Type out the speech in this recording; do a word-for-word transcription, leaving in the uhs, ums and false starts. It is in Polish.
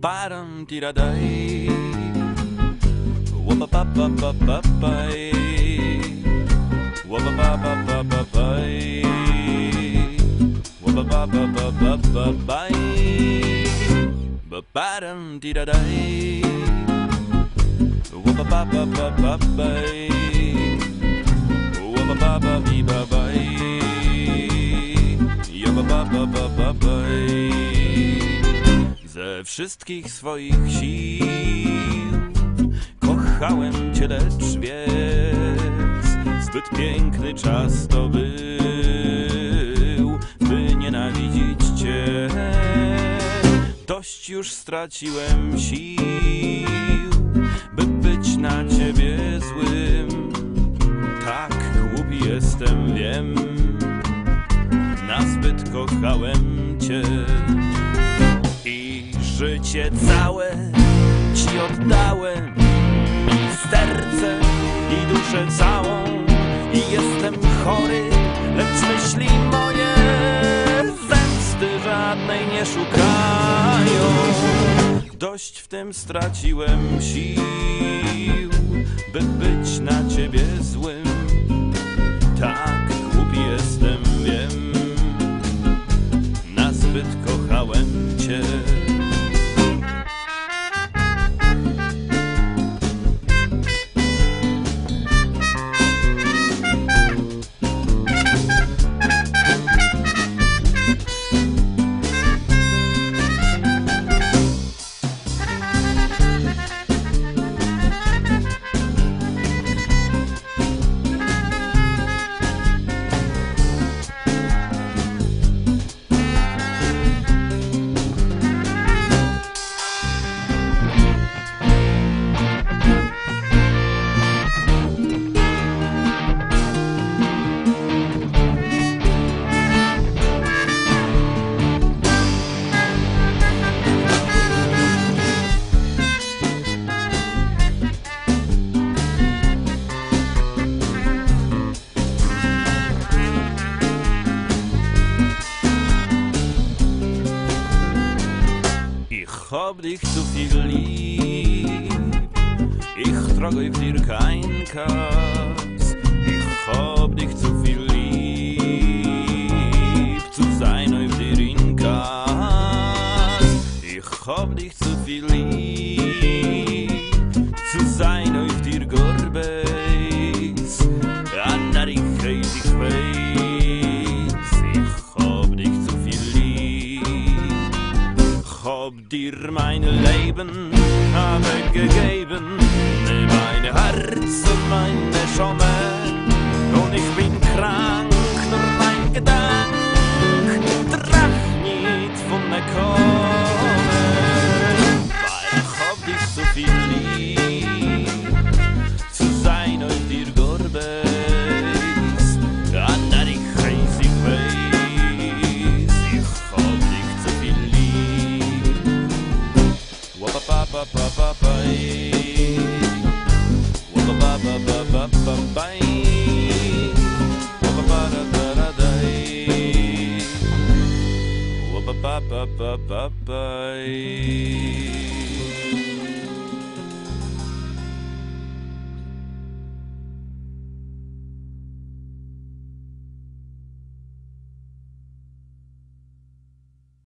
Ba-dum dee da day. Wubba ba ba ba ba bay. Wubba ba ba ba ba bay. Wubba ba ba ba ba ba bay. Ba-ba-dum dee da day. Wubba ba ba ba ba bay. Wubba ba ba bee ba bay. Yubba ba ba ba ba bay. Ze wszystkich swoich sił kochałem cię, lecz wiec, zbyt piękny czas to był, by nienawidzić cię. Dość już straciłem sił, by być na ciebie złym. Tak głupi jestem, wiem, nazbyt kochałem cię. I życie całe ci oddałem, i serce, i duszę całą. I jestem chory, lecz myśli moje zemsty żadnej nie szukają. Dość w tym straciłem sił, by być na ciebie złym. Tak głupi jestem, wiem, nazbyt kochałem cię. Hab dich zu viel lieb, ich trag euch dir kein Kass. Ich hab dich zu viel lieb, zu sein euch dir in Kass. Ich hab dich zu viel lieb, zu sein euch dir Gorbes. Anna dich heis ich weiß, ich hab dich zu viel lieb. Hab dir mein Leben habe gegeben, mein Herz und meine Schomme. Und ich bin krank, nur mein Gedank trach nicht von mir kommen. Weil ich hab dich so viel lieb, zu sein und dir Gorbes. Anna dich heiß ich weiß, ich hab dich zu viel lieb. Wubba ba ba ba ba bay. Wubba ba ba ba ba ba bay. Wubba ba da da da day. Wubba ba ba ba ba bay.